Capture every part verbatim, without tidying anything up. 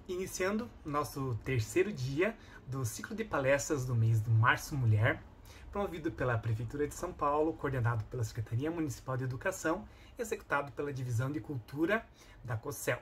Iniciando nosso terceiro dia do ciclo de palestras do mês de Março Mulher, promovido pela Prefeitura de São Paulo, coordenado pela Secretaria Municipal de Educação, executado pela Divisão de Cultura da COCEL.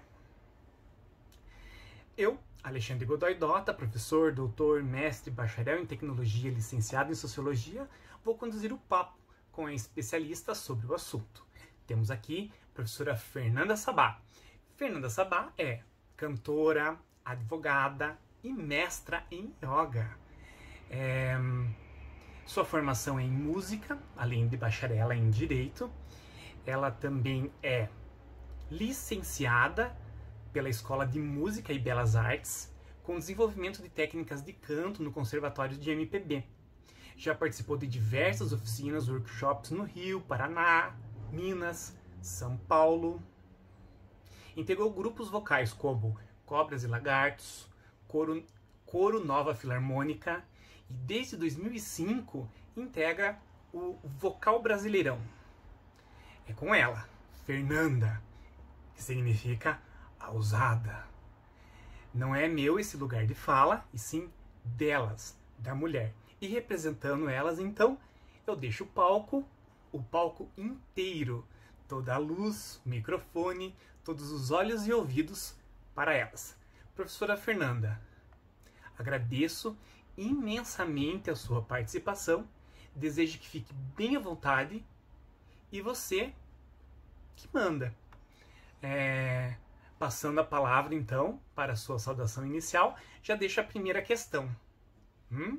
Eu, Alexandre Godoy Dota, professor, doutor, mestre, bacharel em tecnologia, licenciado em sociologia, vou conduzir o papo com a especialista sobre o assunto. Temos aqui a professora Fernanda Sabá. Fernanda Sabá é cantora, advogada e mestra em yoga. É, sua formação é em música, além de bacharela em direito. Ela também é licenciada pela Escola de Música e Belas Artes, com desenvolvimento de técnicas de canto no Conservatório de M P B. Já participou de diversas oficinas, workshops no Rio, Paraná, Minas, São Paulo. Integrou grupos vocais como Cobras e Lagartos, Coro, Coro Nova Filarmônica e desde dois mil e cinco integra o Vocal Brasileirão. É com ela, Fernanda, que significa a ousada. Não é meu esse lugar de fala, e sim delas, da mulher. E representando elas, então, eu deixo o palco, o palco inteiro, toda a luz, o microfone, todos os olhos e ouvidos para elas. Professora Fernanda, agradeço imensamente a sua participação, desejo que fique bem à vontade e você que manda. É, passando a palavra então para a sua saudação inicial, já deixo a primeira questão. Hum?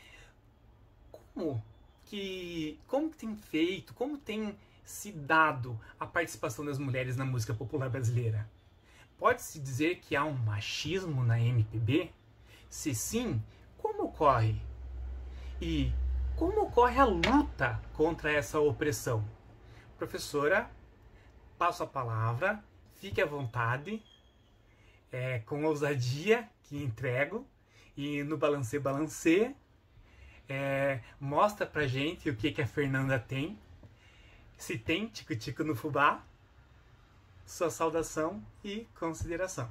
Como que, como que tem feito, como tem se dado a participação das mulheres na música popular brasileira? Pode-se dizer que há um machismo na M P B? Se sim, como ocorre? E como ocorre a luta contra essa opressão? Professora, passo a palavra, fique à vontade, é, com ousadia que entrego, e no Balancê Balancê, é, mostra pra gente o que, que a Fernanda tem. Se tem tico-tico no fubá, sua saudação e consideração.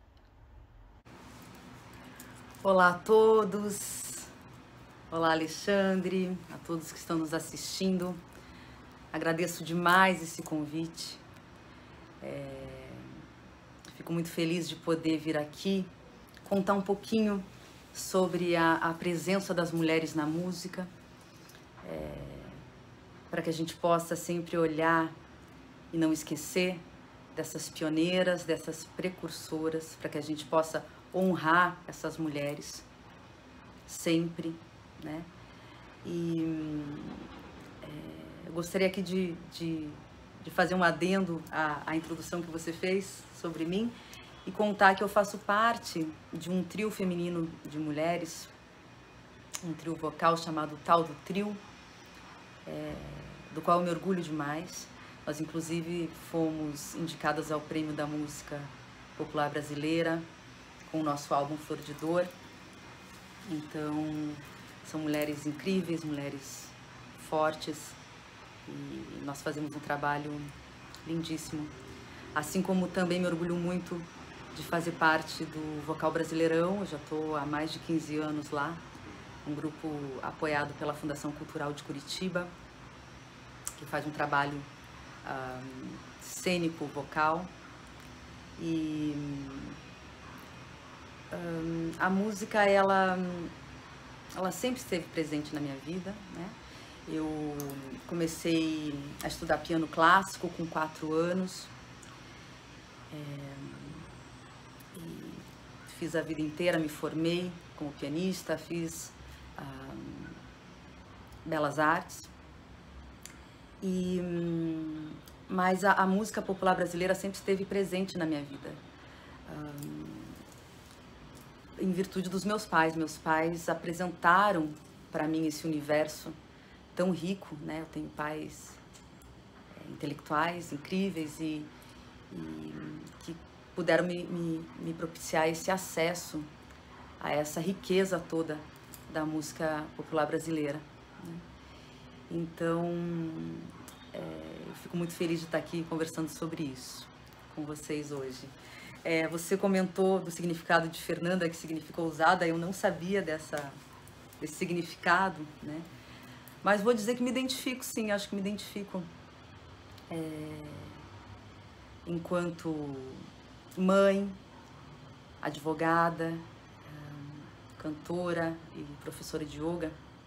Olá a todos, olá Alexandre, a todos que estão nos assistindo. Agradeço demais esse convite. É... Fico muito feliz de poder vir aqui contar um pouquinho sobre a, a presença das mulheres na música, é... para que a gente possa sempre olhar e não esquecer dessas pioneiras, dessas precursoras, para que a gente possa honrar essas mulheres sempre, né? E é, eu gostaria aqui de, de, de fazer um adendo à, à introdução que você fez sobre mim e contar que eu faço parte de um trio feminino de mulheres, um trio vocal chamado Tal do Trio, é, do qual eu me orgulho demais. Nós, inclusive, fomos indicadas ao Prêmio da Música Popular Brasileira com o nosso álbum Flor de Dor. Então, são mulheres incríveis, mulheres fortes, e nós fazemos um trabalho lindíssimo. Assim como também me orgulho muito de fazer parte do Vocal Brasileirão. Eu já estou há mais de quinze anos lá, um grupo apoiado pela Fundação Cultural de Curitiba, que faz um trabalho Um, cênico, vocal, e um, a música ela, ela sempre esteve presente na minha vida, né? Eu comecei a estudar piano clássico com quatro anos, é, e fiz a vida inteira, me formei como pianista, fiz um, Belas Artes. E, mas a, a música popular brasileira sempre esteve presente na minha vida, um, em virtude dos meus pais. Meus pais apresentaram para mim esse universo tão rico, né? Eu tenho pais é, intelectuais incríveis e, e que puderam me, me, me propiciar esse acesso a essa riqueza toda da música popular brasileira, né? Então, é, eu fico muito feliz de estar aqui conversando sobre isso com vocês hoje. É, você comentou do significado de Fernanda, que significa ousada. Eu não sabia dessa, desse significado, né? Mas vou dizer que me identifico, sim, acho que me identifico. É, enquanto mãe, advogada, cantora e professora de yoga,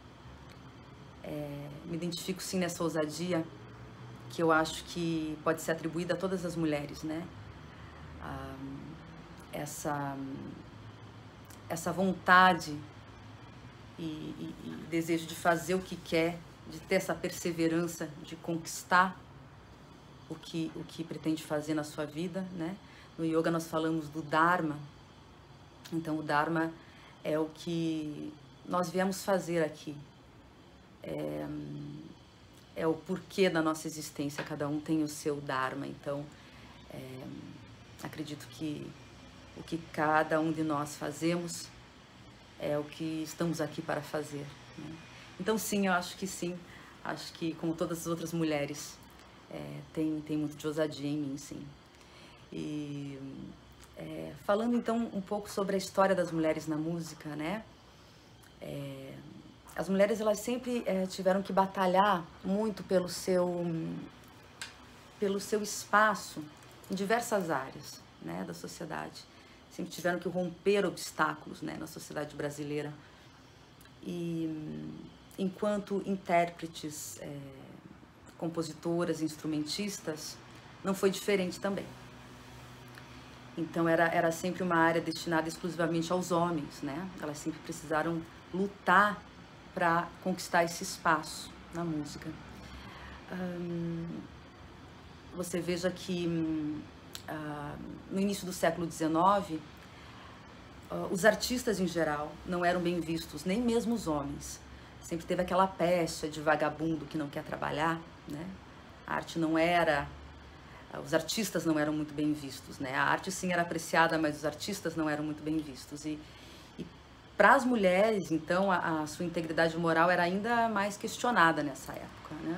é, me identifico sim nessa ousadia que eu acho que pode ser atribuída a todas as mulheres, né? Ah, essa, essa vontade e, e, e desejo de fazer o que quer, de ter essa perseverança, de conquistar o que, o que pretende fazer na sua vida, né? No yoga nós falamos do Dharma. Então o Dharma é o que nós viemos fazer aqui. É, é o porquê da nossa existência, cada um tem o seu Dharma. Então, é, acredito que o que cada um de nós fazemos é o que estamos aqui para fazer, né? Então sim, eu acho que sim, acho que como todas as outras mulheres, é, tem, tem muito de ousadia em mim, sim. E é, falando então um pouco sobre a história das mulheres na música, né? É, as mulheres, elas sempre é, tiveram que batalhar muito pelo seu, pelo seu espaço em diversas áreas, né, da sociedade. Sempre tiveram que romper obstáculos, né, na sociedade brasileira. E enquanto intérpretes, é, compositoras, instrumentistas, não foi diferente também. Então era, era sempre uma área destinada exclusivamente aos homens, né? Elas sempre precisaram lutar para conquistar esse espaço na música. Hum, você veja que hum, ah, no início do século dezenove, ah, os artistas em geral não eram bem vistos, nem mesmo os homens. Sempre teve aquela pecha de vagabundo que não quer trabalhar, né? A arte não era... Os artistas não eram muito bem vistos, né? A arte sim era apreciada, mas os artistas não eram muito bem vistos. E, e para as mulheres, então, a, a sua integridade moral era ainda mais questionada nessa época, né?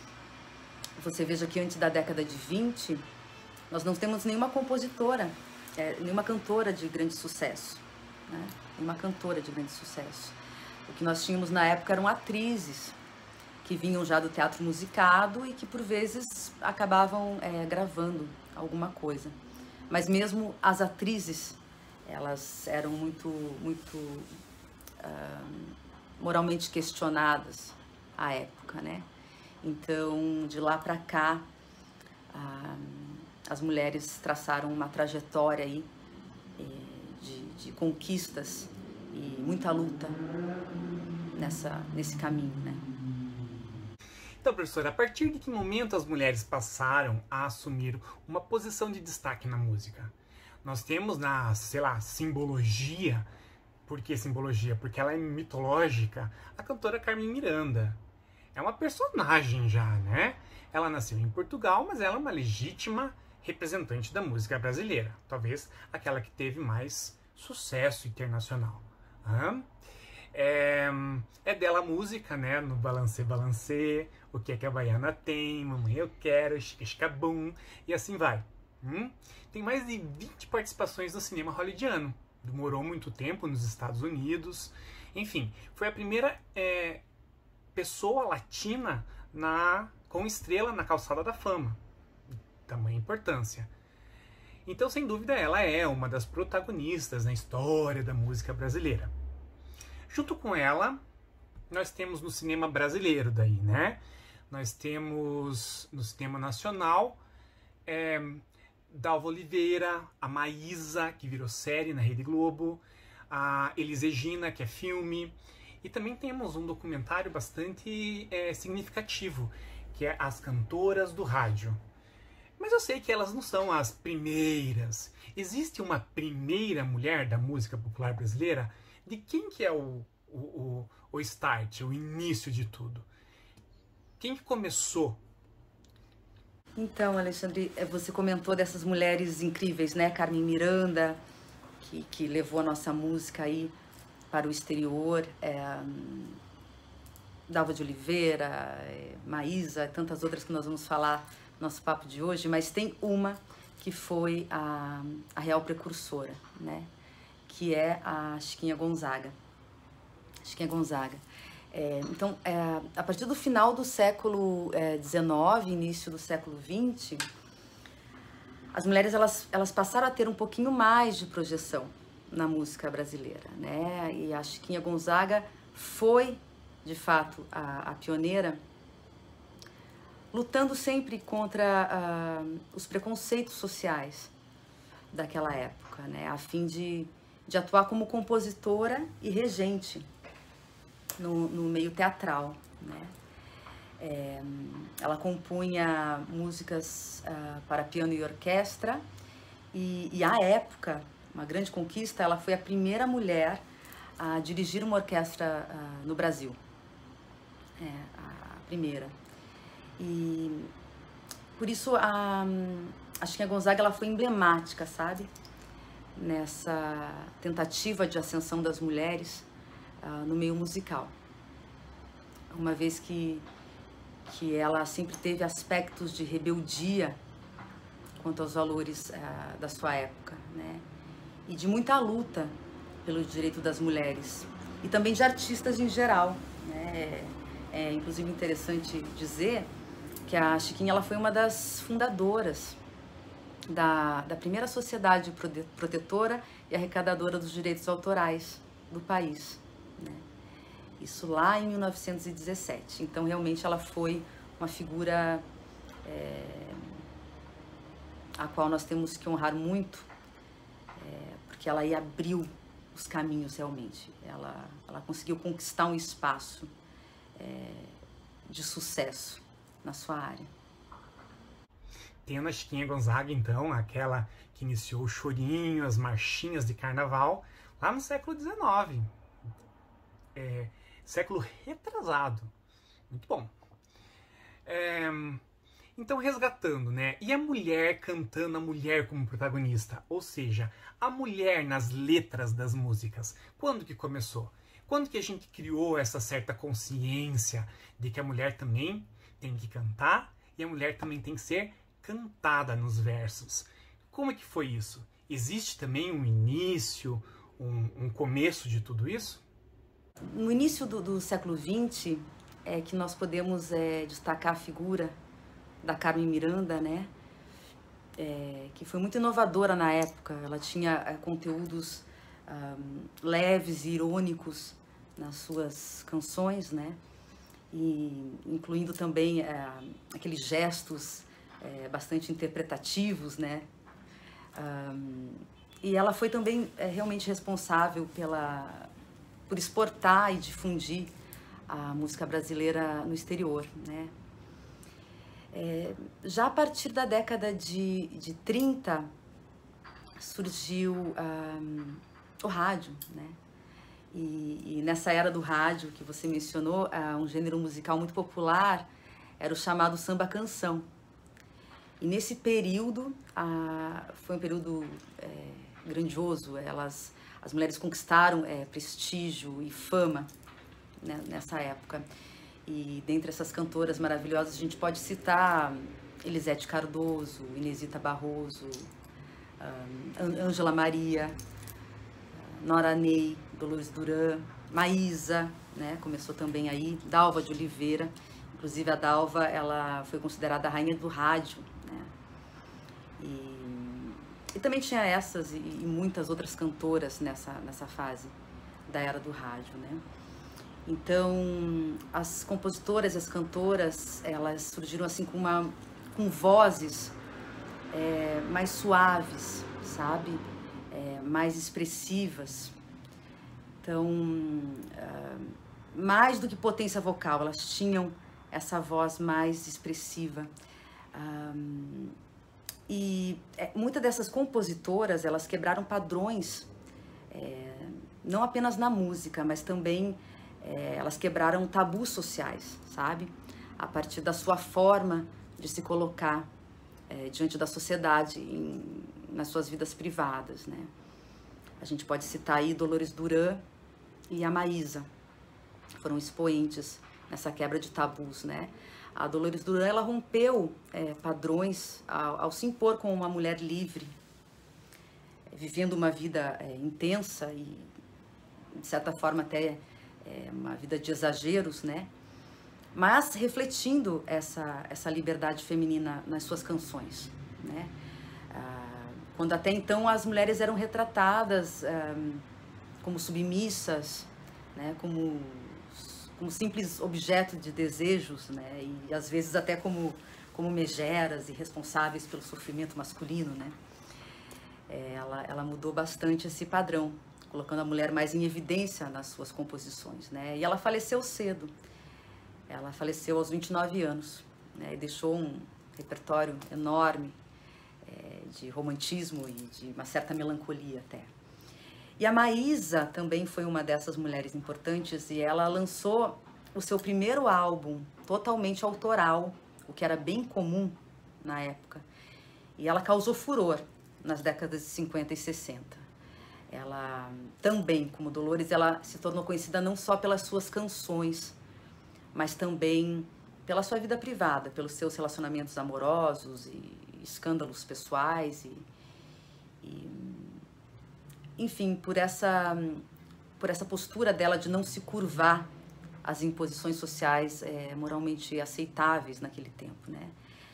Você veja que antes da década de vinte, nós não temos nenhuma compositora, é, nenhuma cantora de grande sucesso, né? Nenhuma cantora de grande sucesso. O que nós tínhamos na época eram atrizes que vinham já do teatro musicado e que por vezes acabavam é, gravando alguma coisa. Mas mesmo as atrizes, elas eram muito, muito uh, moralmente questionadas à época, né? Então, de lá para cá, uh, as mulheres traçaram uma trajetória aí eh, de, de conquistas e muita luta nessa, nesse caminho, né? Então, professora, a partir de que momento as mulheres passaram a assumir uma posição de destaque na música? Nós temos na, sei lá, simbologia. Por que simbologia? Porque ela é mitológica. A cantora Carmen Miranda. É uma personagem já, né? Ela nasceu em Portugal, mas ela é uma legítima representante da música brasileira. Talvez aquela que teve mais sucesso internacional. Hã? É, é dela a música, né? No Balancê, Balancê, O que é que a Baiana tem, Mamãe eu quero, Chica Chica Bum, e assim vai. Hum? Tem mais de vinte participações no cinema hollywoodiano. Demorou muito tempo nos Estados Unidos. Enfim, foi a primeira é, pessoa latina na, com estrela na calçada da fama. Tamanha importância. Então, sem dúvida, ela é uma das protagonistas na história da música brasileira. Junto com ela, nós temos no cinema brasileiro daí, né? Nós temos no cinema nacional é, Dalva Oliveira, a Maísa, que virou série na Rede Globo, a Elis Regina, que é filme, e também temos um documentário bastante é, significativo, que é As Cantoras do Rádio. Mas eu sei que elas não são as primeiras. Existe uma primeira mulher da música popular brasileira? De quem que é o, o, o, o start, o início de tudo? Quem que começou? Então, Alexandre, você comentou dessas mulheres incríveis, né? Carmen Miranda, que, que levou a nossa música aí para o exterior, é, Dalva de Oliveira, é, Maísa, tantas outras que nós vamos falar no nosso papo de hoje, mas tem uma que foi a, a real precursora, né? Que é a Chiquinha Gonzaga. Chiquinha Gonzaga. É, então, é, a partir do final do século dezenove, é, início do século vinte, as mulheres elas, elas passaram a ter um pouquinho mais de projeção na música brasileira, né? E a Chiquinha Gonzaga foi, de fato, a, a pioneira, lutando sempre contra uh, os preconceitos sociais daquela época, né? A fim de, de atuar como compositora e regente no, no meio teatral, né? É, ela compunha músicas uh, para piano e orquestra e, e, à época, uma grande conquista, ela foi a primeira mulher a dirigir uma orquestra uh, no Brasil. É, a primeira. E por isso a, a Chiquinha Gonzaga ela foi emblemática, sabe? Nessa tentativa de ascensão das mulheres uh, no meio musical. Uma vez que, que ela sempre teve aspectos de rebeldia quanto aos valores uh, da sua época, né? E de muita luta pelo direito das mulheres. E também de artistas em geral, né? É, é inclusive interessante dizer que a Chiquinha ela foi uma das fundadoras da, da primeira sociedade protetora e arrecadadora dos direitos autorais do país, né? Isso lá em mil novecentos e dezessete. Então, realmente, ela foi uma figura é, a qual nós temos que honrar muito, é, porque ela aí abriu os caminhos, realmente. Ela, ela conseguiu conquistar um espaço é, de sucesso na sua área. Tendo a Chiquinha Gonzaga, então, aquela que iniciou o chorinho, as marchinhas de carnaval, lá no século dezenove. É, século retrasado. Muito bom. É, então, resgatando, né? E a mulher cantando a mulher como protagonista? Ou seja, a mulher nas letras das músicas. Quando que começou? Quando que a gente criou essa certa consciência de que a mulher também tem que cantar e a mulher também tem que ser cantada nos versos? Como é que foi isso? Existe também um início, um, um começo de tudo isso? No início do, do século vinte é que nós podemos é, destacar a figura da Carmen Miranda, né? É, que foi muito inovadora na época. Ela tinha é, conteúdos um, leves e irônicos nas suas canções, né? E incluindo também é, aqueles gestos é, bastante interpretativos, né? Um, e ela foi também é, realmente responsável pela, por exportar e difundir a música brasileira no exterior, né? É, já a partir da década de, de trinta surgiu um, o rádio, né? E, e nessa era do rádio que você mencionou, uh, um gênero musical muito popular era o chamado samba-canção. E nesse período, uh, foi um período é, grandioso. Elas, as mulheres conquistaram é, prestígio e fama, né, nessa época. E dentre essas cantoras maravilhosas, a gente pode citar Elisete Cardoso, Inesita Barroso, Ângela Maria, Nora Ney, Dolores Duran, Maísa, né, começou também aí, Dalva de Oliveira. Inclusive a Dalva, ela foi considerada a rainha do rádio, né? E, e também tinha essas e, e muitas outras cantoras nessa, nessa fase da era do rádio, né? Então, as compositoras e as cantoras, elas surgiram assim com, uma, com vozes é, mais suaves, sabe? É, mais expressivas. Então, uh, mais do que potência vocal, elas tinham essa voz mais expressiva. Um, e é, muitas dessas compositoras, elas quebraram padrões, é, não apenas na música, mas também é, elas quebraram tabus sociais, sabe? A partir da sua forma de se colocar é, diante da sociedade, em, nas suas vidas privadas, né? A gente pode citar aí Dolores Duran e a Maísa, foram expoentes nessa quebra de tabus, né? A Dolores Duran, ela rompeu é, padrões ao, ao se impor como uma mulher livre, vivendo uma vida é, intensa e, de certa forma, até é, uma vida de exageros, né? Mas refletindo essa, essa liberdade feminina nas suas canções, né? Ah, quando até então as mulheres eram retratadas ah, como submissas, né? Como, como simples objeto de desejos, né? E às vezes até como, como megeras e responsáveis pelo sofrimento masculino, né? É, ela, ela mudou bastante esse padrão, colocando a mulher mais em evidência nas suas composições, né? E ela faleceu cedo. Ela faleceu aos vinte e nove anos, né? E deixou um repertório enorme é, de romantismo e de uma certa melancolia até. E a Maísa também foi uma dessas mulheres importantes e ela lançou o seu primeiro álbum totalmente autoral, o que era bem comum na época. E ela causou furor nas décadas de cinquenta e sessenta. Ela também, como Dolores, ela se tornou conhecida não só pelas suas canções, mas também pela sua vida privada, pelos seus relacionamentos amorosos e escândalos pessoais e, e enfim, por essa, por essa postura dela de não se curvar às imposições sociais é, moralmente aceitáveis naquele tempo, né?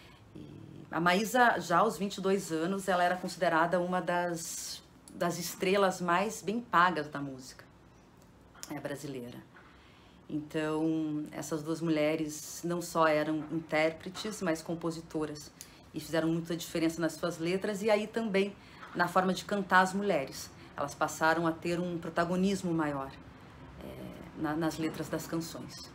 A Maísa, já aos vinte e dois anos, ela era considerada uma das, das estrelas mais bem pagas da música é, brasileira. Então, essas duas mulheres não só eram intérpretes, mas compositoras. E fizeram muita diferença nas suas letras e aí também na forma de cantar as mulheres. Elas passaram a ter um protagonismo maior é, na, nas letras das canções.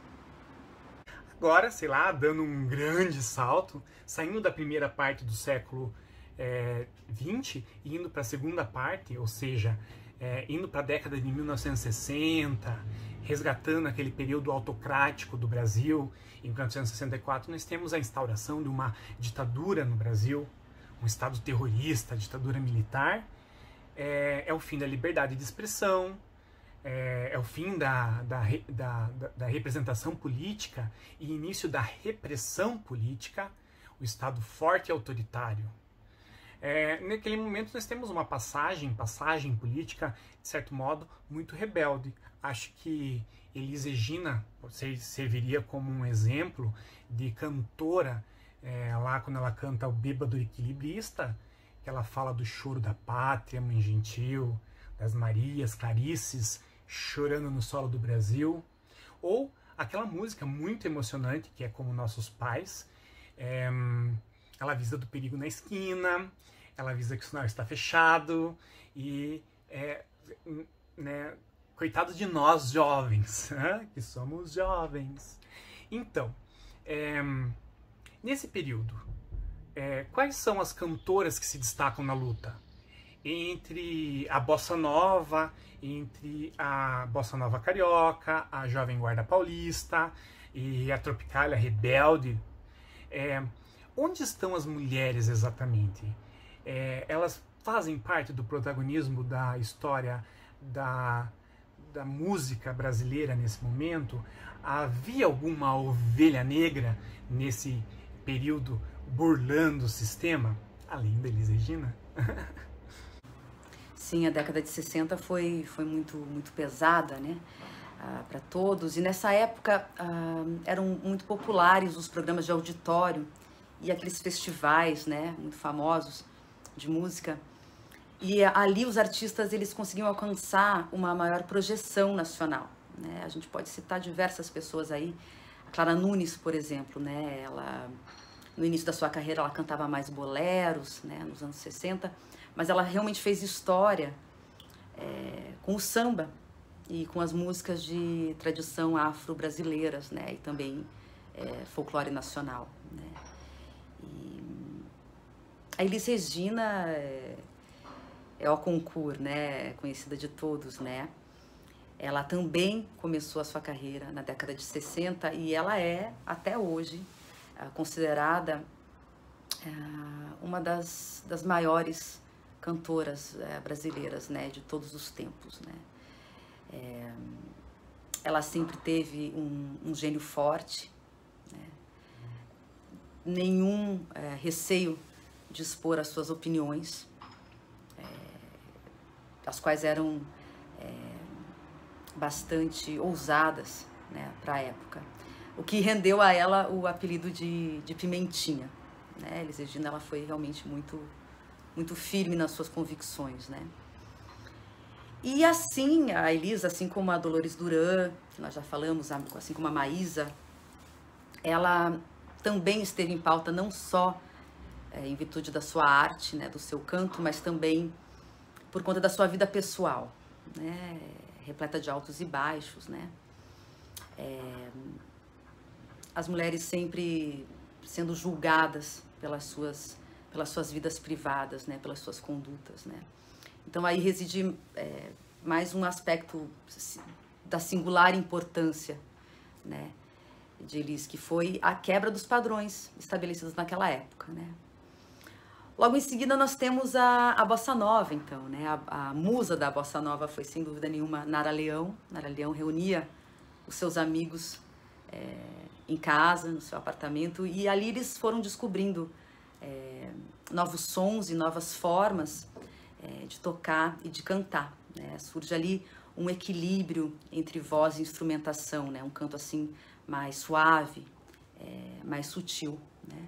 Agora, sei lá, dando um grande salto, saindo da primeira parte do século é, vinte e indo para a segunda parte, ou seja, é, indo para a década de mil novecentos e sessenta, resgatando aquele período autocrático do Brasil. Em mil novecentos e sessenta e quatro nós temos a instauração de uma ditadura no Brasil, um estado terrorista, ditadura militar. É, é o fim da liberdade de expressão, É, é o fim da, da, da, da representação política e início da repressão política, o Estado forte e autoritário. É, naquele momento nós temos uma passagem, passagem política, de certo modo, muito rebelde. Acho que Elis Regina serviria como um exemplo de cantora, é, lá quando ela canta O Bêbado Equilibrista, que ela fala do choro da pátria, Mãe Gentil, das Marias, Clarices, chorando no solo do Brasil, ou aquela música muito emocionante que é Como Nossos Pais. É, ela avisa do perigo na esquina, ela avisa que o sinal está fechado e é, né, coitados de nós jovens, que somos jovens. Então, é, nesse período, é, quais são as cantoras que se destacam na luta? Entre a bossa nova, entre a bossa nova carioca, a jovem guarda paulista e a tropicália rebelde. É, onde estão as mulheres exatamente? É, elas fazem parte do protagonismo da história da, da música brasileira nesse momento? Havia alguma ovelha negra nesse período burlando o sistema? Além da Elis Regina? Sim, a década de sessenta foi, foi muito, muito pesada, né? Ah, para todos. E nessa época ah, eram muito populares os programas de auditório e aqueles festivais, né, muito famosos de música. E ali os artistas eles conseguiam alcançar uma maior projeção nacional, né? A gente pode citar diversas pessoas aí. A Clara Nunes, por exemplo, né? Ela, no início da sua carreira, ela cantava mais boleros, né, nos anos sessenta, mas ela realmente fez história é, com o samba e com as músicas de tradição afro-brasileiras, né, e também é, folclore nacional, né. E a Elis Regina é, é o concurso, né, conhecida de todos, né. Ela também começou a sua carreira na década de sessenta e ela é, até hoje, considerada é, uma das, das maiores cantoras é, brasileiras, né, de todos os tempos, né. É, ela sempre teve um, um gênio forte, né, nenhum é, receio de expor as suas opiniões, é, as quais eram é, bastante ousadas, né, para a época, o que rendeu a ela o apelido de, de Pimentinha, né? Elis Regina, ela foi realmente muito, muito firme nas suas convicções, né? E assim, a Elis, assim como a Dolores Duran, que nós já falamos, assim como a Maísa, ela também esteve em pauta não só é, em virtude da sua arte, né, do seu canto, mas também por conta da sua vida pessoal, né, repleta de altos e baixos, né. É, as mulheres sempre sendo julgadas pelas suas, pelas suas vidas privadas, né, pelas suas condutas, né. Então aí reside é, mais um aspecto da singular importância, né, de Elis, que foi a quebra dos padrões estabelecidos naquela época, né. Logo em seguida nós temos a, a Bossa Nova, então, né, a, a musa da Bossa Nova foi sem dúvida nenhuma Nara Leão. Nara Leão reunia os seus amigos é, em casa, no seu apartamento, e ali eles foram descobrindo é, novos sons e novas formas é, de tocar e de cantar, né. Surge ali um equilíbrio entre voz e instrumentação, né, um canto assim mais suave, é, mais sutil, né.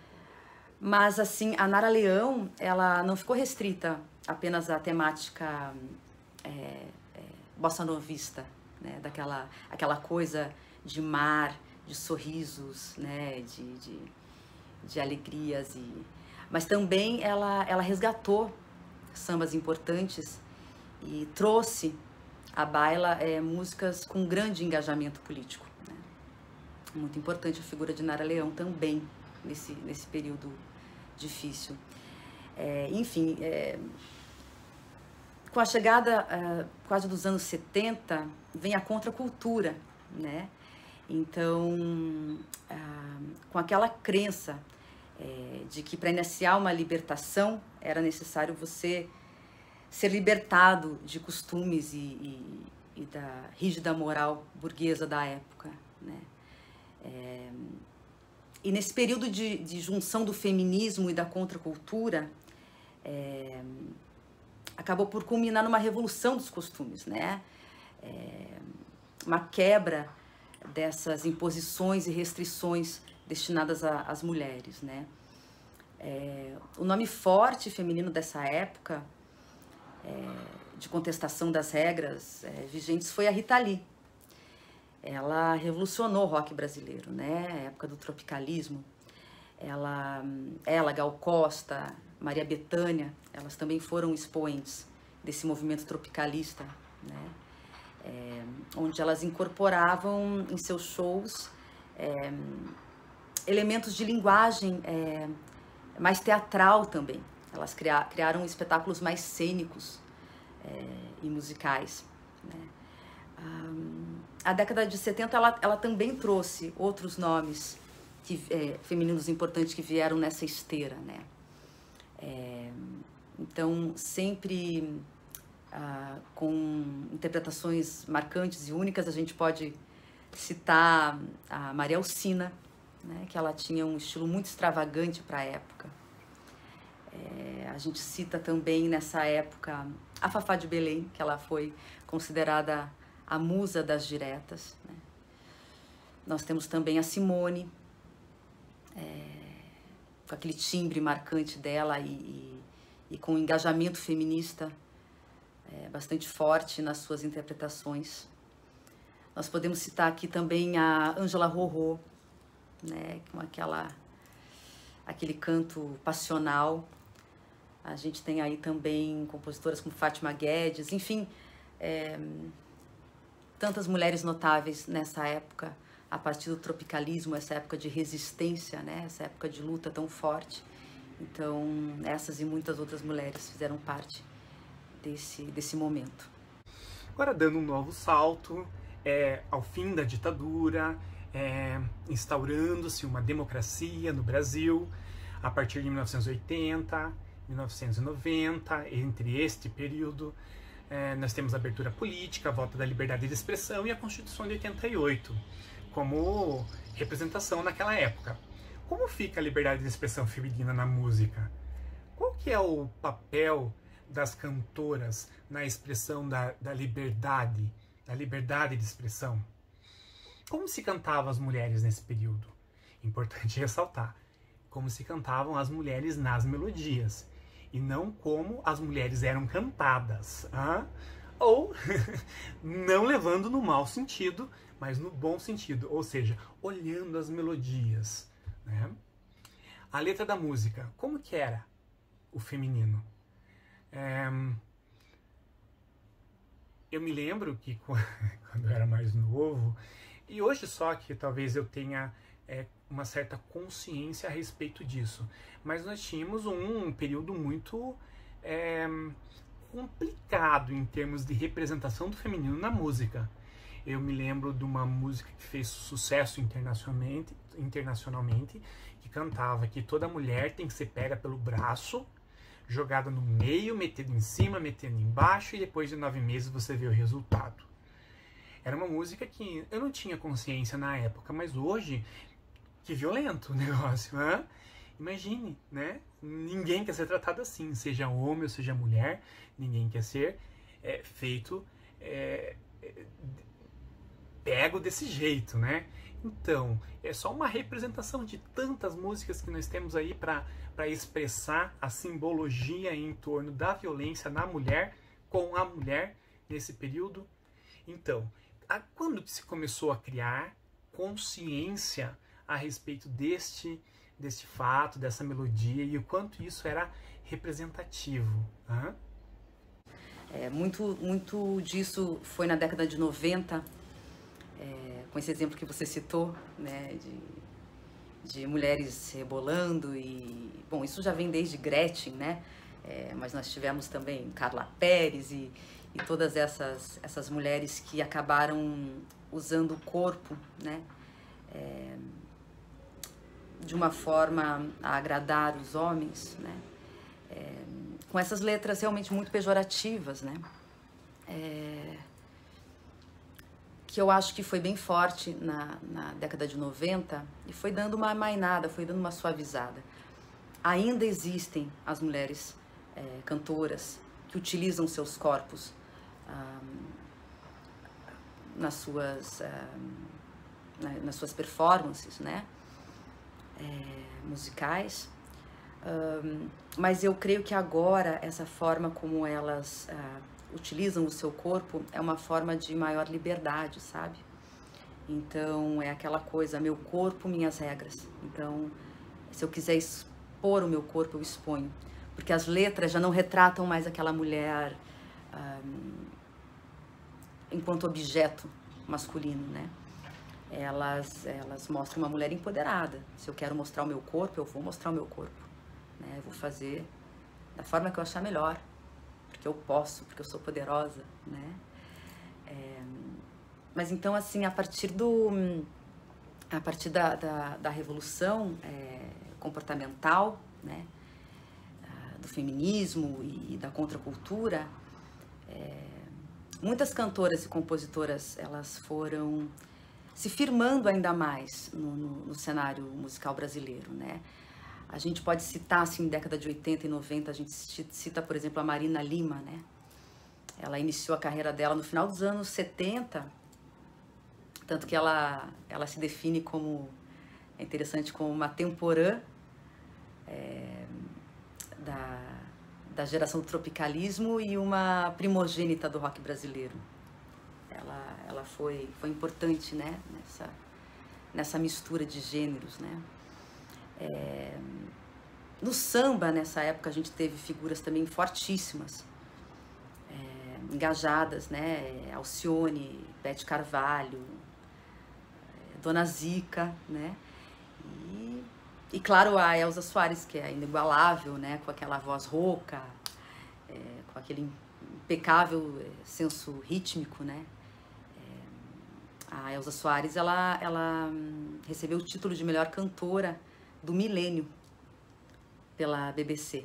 Mas assim, a Nara Leão, ela não ficou restrita apenas à temática é, é, bossa novista, né, daquela aquela coisa de mar, de sorrisos, né, de, de, de alegrias, e, mas também ela, ela resgatou sambas importantes e trouxe à baila é, músicas com grande engajamento político, né. Muito importante a figura de Nara Leão também nesse, nesse período difícil. É, enfim, é, com a chegada é, quase dos anos setenta, vem a contracultura, né? Então, ah, com aquela crença é, de que para iniciar uma libertação era necessário você ser libertado de costumes e, e, e da rígida moral burguesa da época, né? É, e nesse período de, de junção do feminismo e da contracultura, é, acabou por culminar numa revolução dos costumes, né? É, uma quebra dessas imposições e restrições destinadas às mulheres, né? É, o nome forte feminino dessa época, é, de contestação das regras é, vigentes, foi a Rita Lee. Ela revolucionou o rock brasileiro, né? A época do tropicalismo. Ela, ela, Gal Costa, Maria Bethânia, elas também foram expoentes desse movimento tropicalista, né? É, onde elas incorporavam em seus shows é, elementos de linguagem é, mais teatral também. Elas cria, criaram espetáculos mais cênicos é, e musicais, né? Um, a década de setenta ela, ela também trouxe outros nomes que, é, femininos importantes que vieram nessa esteira, né? É, então, sempre ah, com interpretações marcantes e únicas, a gente pode citar a Maria Alcina, né? Que ela tinha um estilo muito extravagante para a época. É, a gente cita também nessa época a Fafá de Belém, que ela foi considerada a musa das diretas, né? Nós temos também a Simone, é, com aquele timbre marcante dela e, e, e com um engajamento feminista é, bastante forte nas suas interpretações. Nós podemos citar aqui também a Ângela Rorô, né, com aquela, aquele canto passional. A gente tem aí também compositoras como Fátima Guedes, enfim, é, tantas mulheres notáveis nessa época, a partir do tropicalismo, essa época de resistência, né? Essa época de luta tão forte. Então, essas e muitas outras mulheres fizeram parte desse, desse momento. Agora, dando um novo salto é, ao fim da ditadura, é, instaurando-se uma democracia no Brasil, a partir de mil novecentos e oitenta, mil novecentos e noventa, entre este período, É, nós temos a abertura política, a volta da liberdade de expressão e a Constituição de oitenta e oito como representação naquela época. como fica a liberdade de expressão feminina na música? Qual que é o papel das cantoras na expressão da, da liberdade, da liberdade de expressão? Como se cantavam as mulheres nesse período? Importante ressaltar, como se cantavam as mulheres nas melodias, e não como as mulheres eram cantadas. Hein? Ou, não levando no mau sentido, mas no bom sentido, ou seja, olhando as melodias. Né? A letra da música, como que era o feminino? É, eu me lembro que quando eu era mais novo, e hoje só que talvez eu tenha é, uma certa consciência a respeito disso, mas nós tínhamos um período muito é, complicado em termos de representação do feminino na música. Eu me lembro de uma música que fez sucesso internacionalmente, internacionalmente, que cantava que toda mulher tem que ser pega pelo braço, jogada no meio, metendo em cima, metendo embaixo, e depois de nove meses você vê o resultado. Era uma música que eu não tinha consciência na época, mas hoje, que violento o negócio, né? Imagine, né? Ninguém quer ser tratado assim, seja homem ou seja mulher, ninguém quer ser é, feito, é, é, pego desse jeito, né? Então, é só uma representação de tantas músicas que nós temos aí para para expressar a simbologia em torno da violência na mulher, com a mulher nesse período. Então, a, quando que se começou a criar consciência a respeito deste, deste fato, dessa melodia, e o quanto isso era representativo? Hã? É, muito, muito disso foi na década de noventa, é, com esse exemplo que você citou, né, de... de mulheres rebolando, e bom, isso já vem desde Gretchen, né? É, mas nós tivemos também Carla Pérez e, e todas essas, essas mulheres que acabaram usando o corpo, né? É, de uma forma a agradar os homens, né? É, com essas letras realmente muito pejorativas, né? É, que eu acho que foi bem forte na, na década de noventa, e foi dando uma amainada, foi dando uma suavizada. Ainda existem as mulheres é, cantoras que utilizam seus corpos ah, nas, suas, ah, na, nas suas performances, né? É, musicais, ah, mas eu creio que agora essa forma como elas ah, utilizam o seu corpo é uma forma de maior liberdade, sabe? Então é aquela coisa, meu corpo, minhas regras. Então, se eu quiser expor o meu corpo, eu exponho, porque as letras já não retratam mais aquela mulher um, enquanto objeto masculino, né? Elas, elas mostram uma mulher empoderada. Se eu quero mostrar o meu corpo, eu vou mostrar o meu corpo, né? Eu vou fazer da forma que eu achar melhor, porque eu posso, porque eu sou poderosa, né? É, mas então, assim, a partir do a partir da, da, da revolução é, comportamental, né, do feminismo e da contracultura, é, muitas cantoras e compositoras, elas foram se firmando ainda mais no, no, no cenário musical brasileiro, né? A gente pode citar, assim, década de oitenta e noventa, a gente cita, por exemplo, a Marina Lima, né? Ela iniciou a carreira dela no final dos anos setenta, tanto que ela, ela se define como, é interessante, como uma temporã é, da, da geração do tropicalismo e uma primogênita do rock brasileiro. Ela, ela foi, foi importante, né? Nessa, nessa mistura de gêneros, né? É, no samba, nessa época, a gente teve figuras também fortíssimas, é, engajadas, né? Alcione, Bete Carvalho, Dona Zica, né? E, e claro, a Elza Soares, que é inigualável, né? Com aquela voz rouca, é, com aquele impecável senso rítmico, né? É, a Elza Soares, ela, ela recebeu o título de melhor cantora do milênio pela B B C.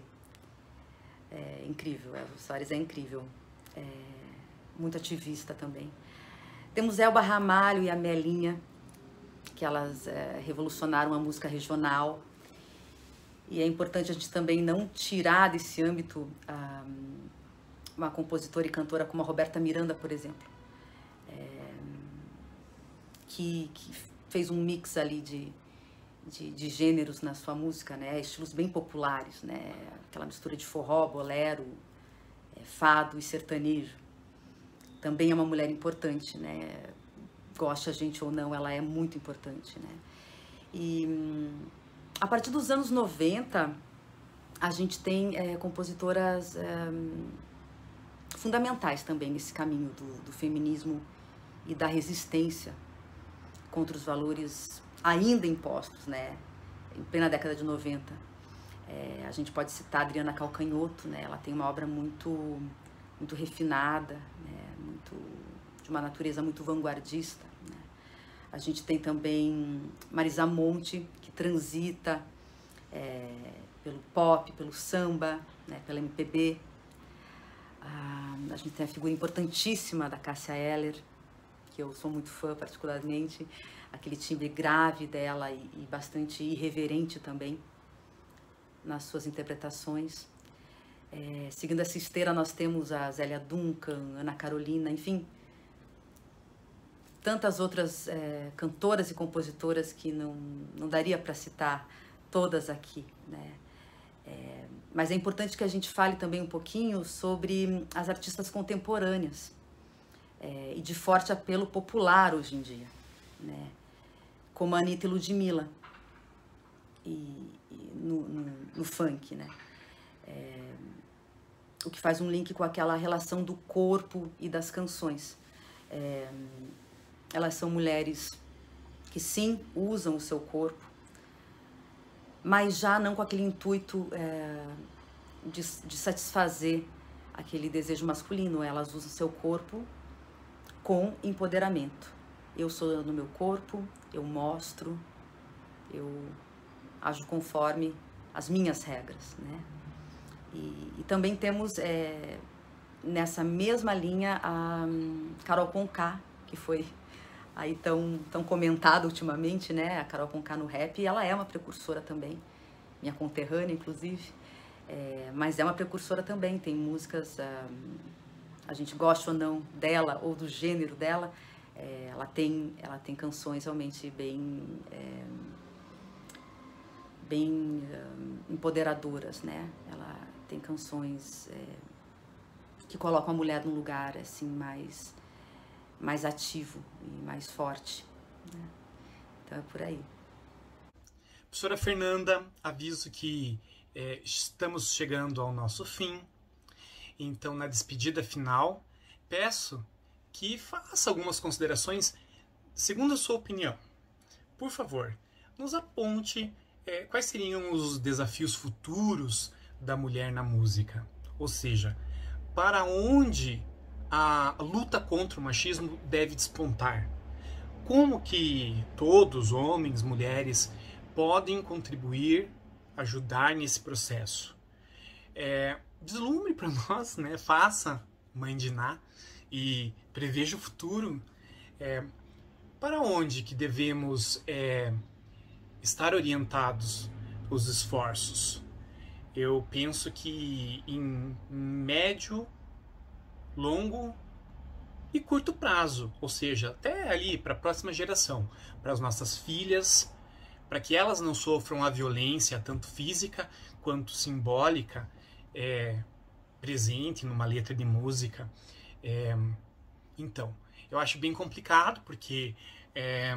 É incrível, a Elza Soares é incrível, é muito ativista também. Temos Elba Ramalho e a Melinha, que elas é, revolucionaram a música regional. E é importante a gente também não tirar desse âmbito ah, uma compositora e cantora como a Roberta Miranda, por exemplo, é, que, que fez um mix ali de, de, de gêneros na sua música, né? Estilos bem populares, né? Aquela mistura de forró, bolero, é, fado e sertanejo. Também é uma mulher importante, né? Goste a gente ou não, ela é muito importante, né? E a partir dos anos noventa, a gente tem é, compositoras é, fundamentais também nesse caminho do, do feminismo e da resistência contra os valores ainda impostos, né? Em plena década de noventa. É, a gente pode citar a Adriana Calcanhoto, né? Ela tem uma obra muito, muito refinada, né? Muito, de uma natureza muito vanguardista, né? A gente tem também Marisa Monte, que transita é, pelo pop, pelo samba, né? Pela M P B. Ah, a gente tem a figura importantíssima da Cássia Eller, que eu sou muito fã particularmente, aquele timbre grave dela e, e bastante irreverente também nas suas interpretações. É, seguindo essa esteira, nós temos a Zélia Duncan, Ana Carolina, enfim, tantas outras é, cantoras e compositoras que não, não daria para citar todas aqui, né? É, mas é importante que a gente fale também um pouquinho sobre as artistas contemporâneas é, e de forte apelo popular hoje em dia, né? Como a Anitta e Ludmilla e, e no, no, no funk, né? É, o que faz um link com aquela relação do corpo e das canções. É, elas são mulheres que sim usam o seu corpo, mas já não com aquele intuito é, de, de satisfazer aquele desejo masculino. Elas usam o seu corpo com empoderamento. Eu sou no meu corpo, eu mostro, eu ajo conforme as minhas regras, né? E, e também temos é, nessa mesma linha a um, Carol Conká, que foi aí tão, tão comentada ultimamente, né? A Carol Conká no rap, e ela é uma precursora também, minha conterrânea, inclusive, é, mas é uma precursora também, tem músicas, um, a gente gosta ou não dela, ou do gênero dela, é, ela, tem, ela tem canções realmente bem, é, bem um, empoderadoras, né? Ela tem canções é, que colocam a mulher num lugar assim mais, mais ativo e mais forte, né? Então é por aí. Professora Fernanda, aviso que é, estamos chegando ao nosso fim. Então, na despedida final, peço que faça algumas considerações segundo a sua opinião. Por favor, nos aponte é, quais seriam os desafios futuros da mulher na música. Ou seja, para onde a luta contra o machismo deve despontar. Como que todos, homens, mulheres, podem contribuir, ajudar nesse processo. É, deslumbre para nós, né? Faça Mãe de Ná e preveja o futuro. É, para onde que devemos é, estar orientados os esforços? Eu penso que em médio, longo e curto prazo, ou seja, até ali para a próxima geração, para as nossas filhas, para que elas não sofram a violência, tanto física quanto simbólica, é, presente numa letra de música. É, então, eu acho bem complicado, porque é,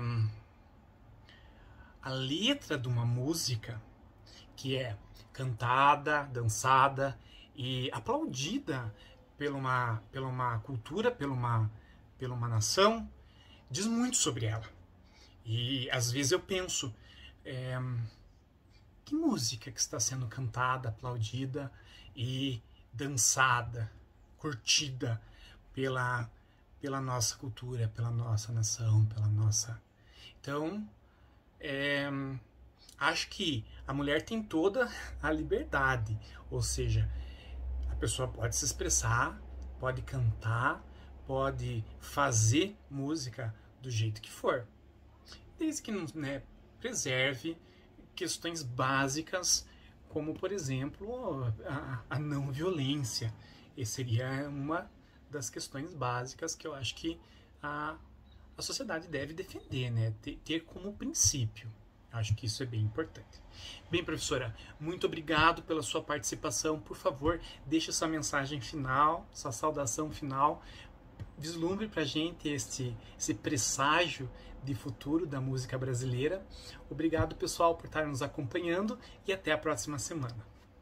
a letra de uma música que é cantada, dançada e aplaudida pela uma, pela uma cultura, pela uma, pela uma nação, diz muito sobre ela. E às vezes eu penso, é, que música que está sendo cantada, aplaudida e dançada, curtida pela, pela nossa cultura, pela nossa nação, pela nossa... Então, é, acho que a mulher tem toda a liberdade, ou seja, a pessoa pode se expressar, pode cantar, pode fazer música do jeito que for. desde que, né, preserve questões básicas, como, por exemplo, a, a não violência. Essa seria uma das questões básicas que eu acho que a, a sociedade deve defender, né? Ter, ter como princípio. Acho que isso é bem importante. Bem, professora, muito obrigado pela sua participação. Por favor, deixe sua mensagem final, sua saudação final. Vislumbre para a gente esse, esse presságio de futuro da música brasileira. Obrigado, pessoal, por estar nos acompanhando e até a próxima semana.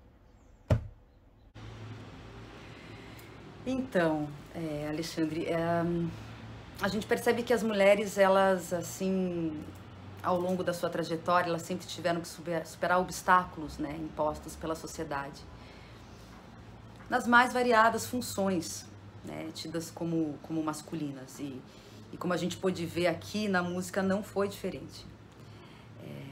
Então, é, Alexandre, é, a gente percebe que as mulheres, elas, assim, ao longo da sua trajetória, elas sempre tiveram que superar, superar obstáculos, né, impostos pela sociedade, nas mais variadas funções, né, tidas como, como masculinas. E, e como a gente pôde ver aqui, na música não foi diferente. É,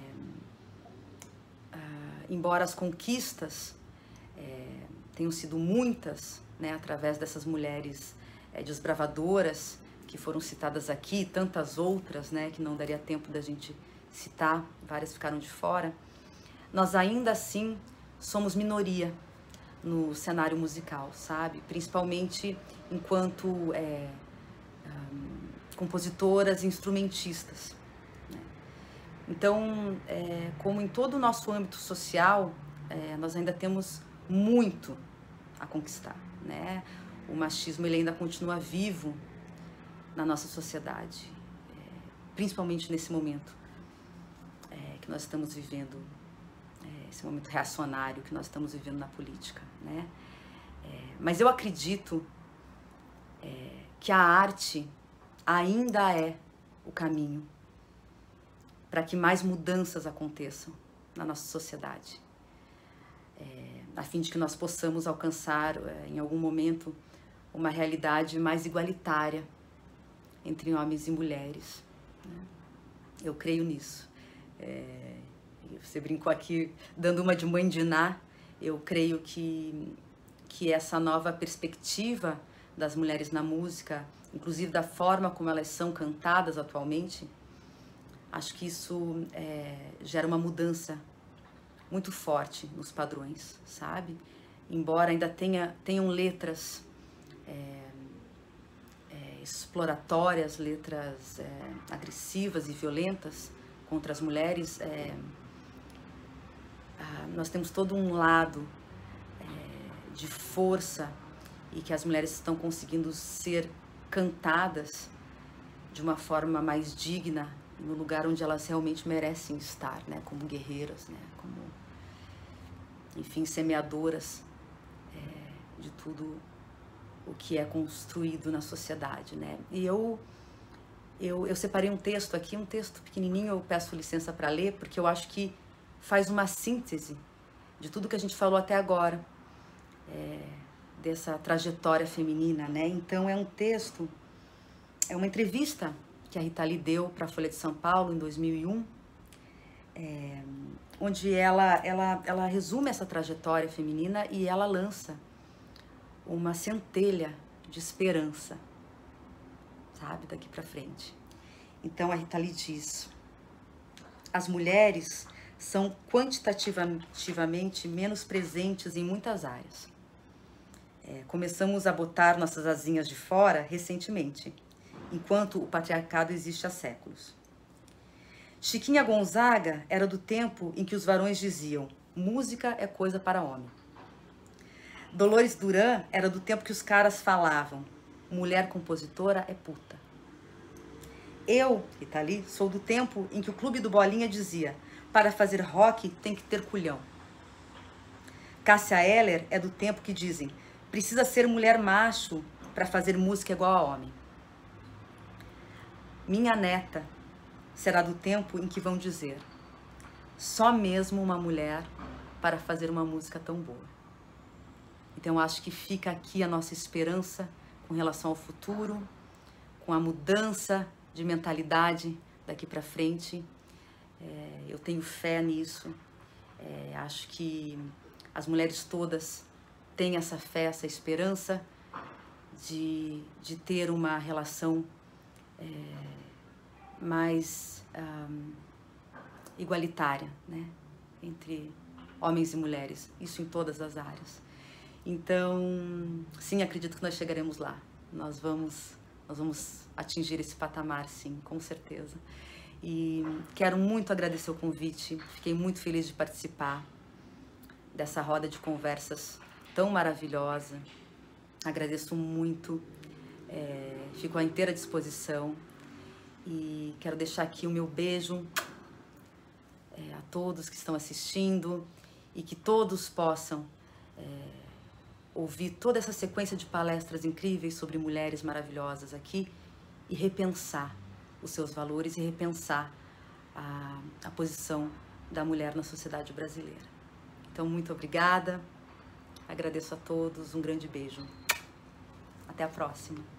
ah, embora as conquistas é, tenham sido muitas, né, através dessas mulheres é, desbravadoras que foram citadas aqui, tantas outras, né, que não daria tempo da gente citar, várias ficaram de fora, nós ainda assim somos minoria no cenário musical, sabe? Principalmente enquanto é, um, compositoras e instrumentistas, né? Então, é, como em todo o nosso âmbito social, é, nós ainda temos muito a conquistar, né? O machismo, ele ainda continua vivo na nossa sociedade, é, principalmente nesse momento é, que nós estamos vivendo, é, esse momento reacionário que nós estamos vivendo na política, né? É, mas eu acredito é, que a arte ainda é o caminho para que mais mudanças aconteçam na nossa sociedade, é, a fim de que nós possamos alcançar, é, em algum momento, uma realidade mais igualitária entre homens e mulheres, né? Eu creio nisso. É, você brincou aqui, dando uma de mãe de Ná, eu creio que, que essa nova perspectiva das mulheres na música, inclusive da forma como elas são cantadas atualmente, acho que isso é, gera uma mudança muito forte nos padrões, sabe? Embora ainda tenha, tenham letras é, é, exploratórias, letras é, agressivas e violentas contra as mulheres, é, ah, nós temos todo um lado é, de força e que as mulheres estão conseguindo ser cantadas de uma forma mais digna, no lugar onde elas realmente merecem estar, né? Como guerreiras, né? Como, enfim, semeadoras é, de tudo o que é construído na sociedade, né? E eu, eu, eu separei um texto aqui, um texto pequenininho, eu peço licença para ler, porque eu acho que faz uma síntese de tudo que a gente falou até agora, é, dessa trajetória feminina, né? Então é um texto, é uma entrevista que a Rita Lee deu para a Folha de São Paulo em dois mil e um, é, onde ela, ela, ela resume essa trajetória feminina e ela lança uma centelha de esperança, sabe, daqui para frente. Então a Rita Lee diz: as mulheres são quantitativamente menos presentes em muitas áreas. É, começamos a botar nossas asinhas de fora recentemente, enquanto o patriarcado existe há séculos. Chiquinha Gonzaga era do tempo em que os varões diziam: música é coisa para homem. Dolores Duran era do tempo que os caras falavam: mulher compositora é puta. Eu, Rita Lee, sou do tempo em que o Clube do Bolinha dizia: para fazer rock tem que ter culhão. Cássia Eller é do tempo que dizem: precisa ser mulher macho para fazer música igual a homem. Minha neta será do tempo em que vão dizer: só mesmo uma mulher para fazer uma música tão boa. Então, acho que fica aqui a nossa esperança com relação ao futuro, com a mudança de mentalidade daqui para frente. É, eu tenho fé nisso. É, acho que as mulheres todas têm essa fé, essa esperança de, de ter uma relação é, mais um, igualitária, né? Entre homens e mulheres, isso em todas as áreas. Então, sim, acredito que nós chegaremos lá. Nós vamos, nós vamos atingir esse patamar, sim, com certeza. E quero muito agradecer o convite. Fiquei muito feliz de participar dessa roda de conversas tão maravilhosa. Agradeço muito. É, fico à inteira disposição. E quero deixar aqui o meu beijo é, a todos que estão assistindo e que todos possam é, ouvir toda essa sequência de palestras incríveis sobre mulheres maravilhosas aqui e repensar os seus valores e repensar a, a posição da mulher na sociedade brasileira. Então, muito obrigada, agradeço a todos, um grande beijo. Até a próxima.